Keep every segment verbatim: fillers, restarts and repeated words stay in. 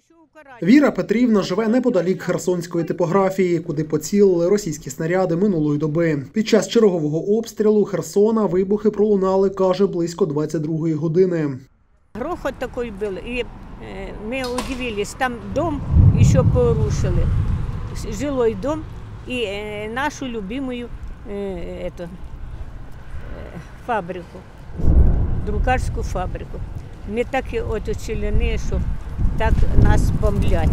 Віра Петрівна живе неподалік херсонської типографії, куди поцілили російські снаряди минулої доби. Під час чергового обстрілу Херсона вибухи пролунали, каже, близько двадцять другої години. Грохот такой был, и мы удивились, там дом еще порушили, жилой дом, и нашу любимую эту, фабрику, друкарскую фабрику. Мы так и отучили, что так нас бомблять.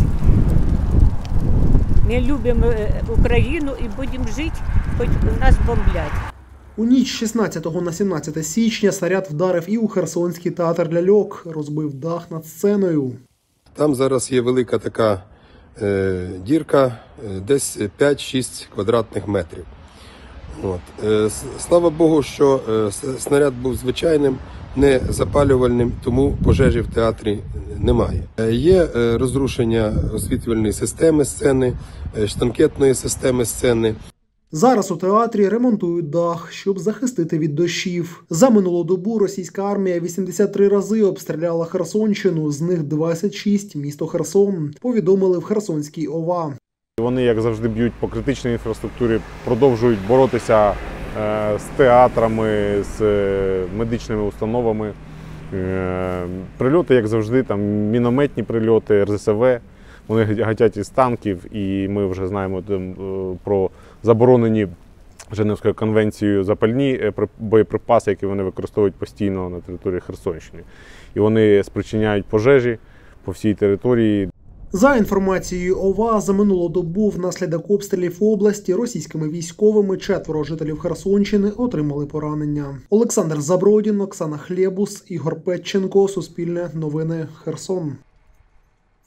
Мы любим Украину и будем жить, хоть нас бомблять. У ніч з шістнадцятого на сімнадцяте січня снаряд вдарив і у Херсонський театр ляльок, розбив дах над сценою. Там зараз є велика така е, дірка, е, десь п'ять-шість квадратних метрів. От. Е, слава Богу, що е, снаряд був звичайним, не запалювальним, тому пожежі в театрі немає. Е, є е, розрушення освітлювальної системи сцени, е, штанкетної системи сцени. Зараз у театрі ремонтують дах, щоб захистити від дощів. За минулу добу російська армія вісімдесят три рази обстріляла Херсонщину, з них двадцять шість – місто Херсон, повідомили в Херсонській ОВА. Вони, як завжди, б'ють по критичній інфраструктурі, продовжують боротися з театрами, з медичними установами. Прильоти, як завжди, там мінометні прильоти, ер зе ес ве. Вони гатять із танків, і ми вже знаємо про заборонені Женевською конвенцією запальні боєприпаси, які вони використовують постійно на території Херсонщини. І вони спричиняють пожежі по всій території. За інформацією ОВА, за минулу добу внаслідок обстрілів області російськими військовими четверо жителів Херсонщини отримали поранення. Олександр Забродін, Оксана Хлєбус, Ігор Петченко, Суспільне новини, Херсон.